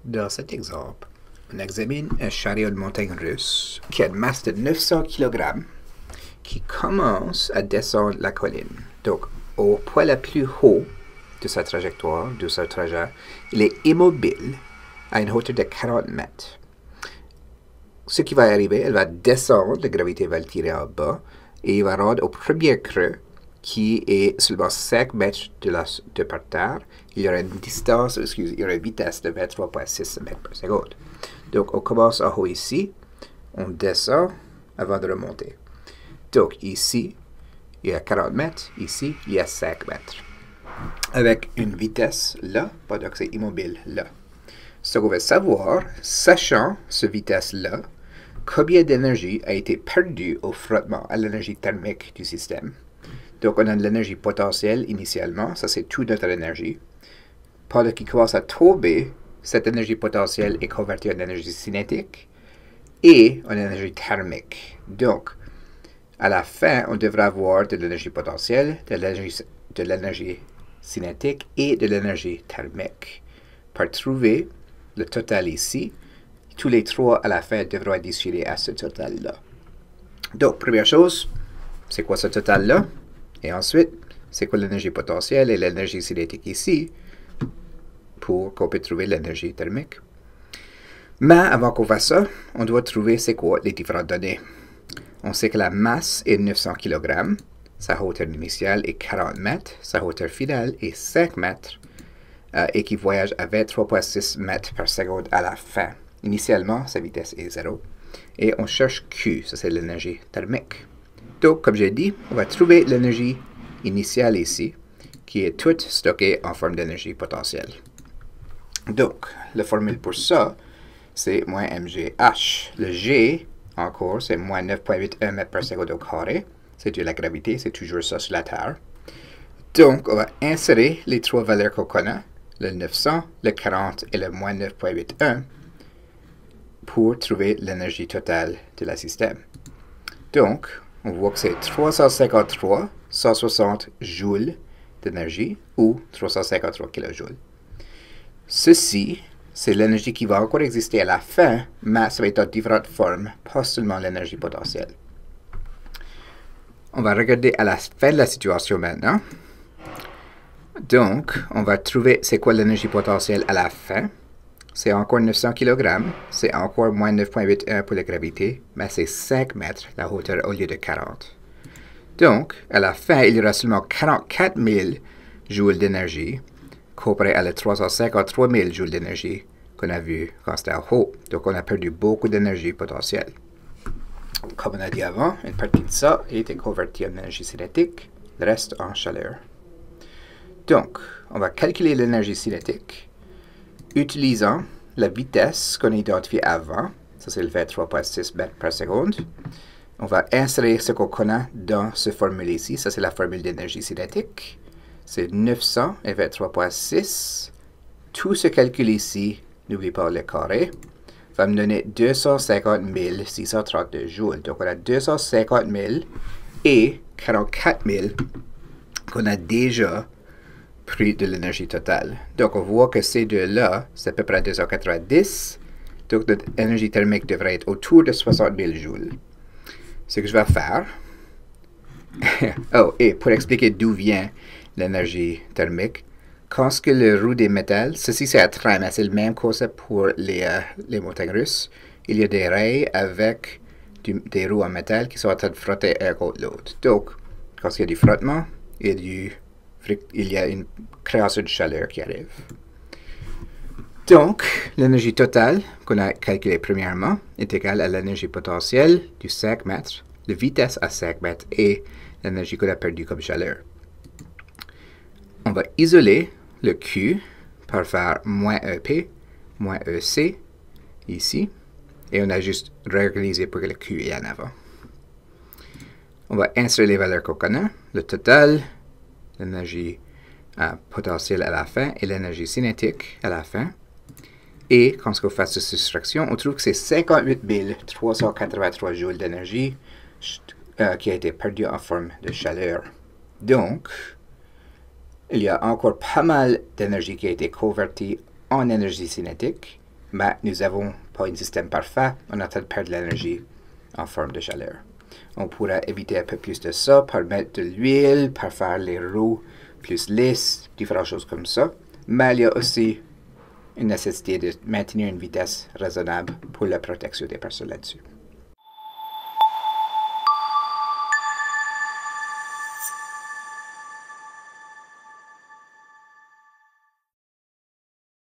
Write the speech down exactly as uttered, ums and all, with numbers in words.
Dans cet exemple, on examine un chariot de montagne russe qui a une masse de neuf cents kilogrammes qui commence à descendre la colline. Donc, au point le plus haut de sa trajectoire, de sa trajet, il est immobile à une hauteur de quarante mètres. Ce qui va arriver, elle va descendre, la gravité va le tirer en bas, et il va rendre au premier creux, qui est seulement cinq mètres de, la, de par terre. Il y aura une distance, excusez, il y aura une vitesse de vingt-trois virgule six mètres par seconde. Donc, on commence en haut ici, on descend avant de remonter. Donc, ici, il y a quarante mètres, ici, il y a cinq mètres. Avec une vitesse là, pendant que c'est immobile là. Ce qu'on veut savoir, sachant cette vitesse-là, combien d'énergie a été perdue au frottement, à l'énergie thermique du système. Donc, on a de l'énergie potentielle initialement, ça c'est toute notre énergie. Pendant qu'il commence à tomber, cette énergie potentielle est convertie en énergie cinétique et en énergie thermique. Donc, à la fin, on devrait avoir de l'énergie potentielle, de l'énergie, de l'énergie cinétique et de l'énergie thermique. Pour trouver le total ici, tous les trois à la fin devront être déchirés à ce total-là. Donc, première chose, c'est quoi ce total-là? Et ensuite, c'est quoi l'énergie potentielle et l'énergie cinétique ici pour qu'on puisse trouver l'énergie thermique. Mais avant qu'on fasse ça, on doit trouver c'est quoi les différentes données. On sait que la masse est neuf cents kilogrammes, sa hauteur initiale est quarante mètres, sa hauteur finale est cinq mètres euh, et qui voyage à vingt-trois virgule six mètres par seconde à la fin. Initialement, sa vitesse est zéro. Et on cherche Q, ça c'est l'énergie thermique. Donc, comme j'ai dit, on va trouver l'énergie initiale ici, qui est toute stockée en forme d'énergie potentielle. Donc, la formule pour ça, c'est moins mgh. Le G, encore, c'est moins neuf virgule quatre-vingt-un mètres par seconde au carré. C'est de la gravité, c'est toujours ça sur la Terre. Donc, on va insérer les trois valeurs qu'on connaît, le neuf cents, le quarante et le moins neuf virgule quatre-vingt-un, pour trouver l'énergie totale de la système. Donc, on voit que c'est trois cent cinquante-trois virgule cent soixante joules d'énergie ou trois cent cinquante-trois kilojoules. Ceci, c'est l'énergie qui va encore exister à la fin, mais ça va être en différentes formes, pas seulement l'énergie potentielle. On va regarder à la fin de la situation maintenant. Donc, on va trouver c'est quoi l'énergie potentielle à la fin. C'est encore neuf cents kilogrammes, c'est encore moins neuf virgule quatre-vingt-un pour la gravité, mais c'est cinq mètres la hauteur au lieu de quarante. Donc, à la fin, il y aura seulement quarante-quatre mille joules d'énergie, comparé à les trois cent cinquante-trois mille joules d'énergie qu'on a vu quand c'était en haut. Donc, on a perdu beaucoup d'énergie potentielle. Comme on a dit avant, une partie de ça a été convertie en énergie cinétique, le reste en chaleur. Donc, on va calculer l'énergie cinétique utilisant la vitesse qu'on a identifiée avant, ça c'est le vingt-trois virgule six mètres par seconde. On va insérer ce qu'on connaît dans ce formule ici, ça c'est la formule d'énergie cinétique. C'est neuf cents et vingt-trois virgule six. Tout ce calcul ici, n'oublie pas le carré, va me donner deux cent cinquante mille six cent trente-deux joules. Donc on a deux cent cinquante mille et quarante-quatre mille qu'on a déjà pris de l'énergie totale. Donc, on voit que ces deux-là, c'est à peu près deux cent quatre-vingt-dix. Donc, notre énergie thermique devrait être autour de soixante mille joules. Ce que je vais faire... oh, et pour expliquer d'où vient l'énergie thermique, quand ce que le roue des métals, ceci c'est un train, mais c'est le même concept pour les, euh, les montagnes russes. Il y a des rails avec du, des roues en métal qui sont en train de frotter un contre l'autre. Donc, quand il y a du frottement, il y a du... il y a une création de chaleur qui arrive. Donc, l'énergie totale qu'on a calculée premièrement est égale à l'énergie potentielle du cinq mètres, la vitesse à cinq mètres et l'énergie qu'on a perdue comme chaleur. On va isoler le Q par faire moins E P, moins E C, ici, et on a juste réorganisé pour que le Q est en avant. On va insérer les valeurs qu'on connaît, le total, l'énergie euh, potentielle à la fin et l'énergie cinétique à la fin. Et quand on fait cette soustraction, on trouve que c'est cinquante-huit mille trois cent quatre-vingt-trois joules d'énergie euh, qui a été perdue en forme de chaleur. Donc, il y a encore pas mal d'énergie qui a été convertie en énergie cinétique mais nous n'avons pas un système parfait, on a train de perdre de l'énergie en forme de chaleur. On pourrait éviter un peu plus de ça par mettre de l'huile, par faire les roues plus lisses, différentes choses comme ça. Mais il y a aussi une nécessité de maintenir une vitesse raisonnable pour la protection des personnes là-dessus.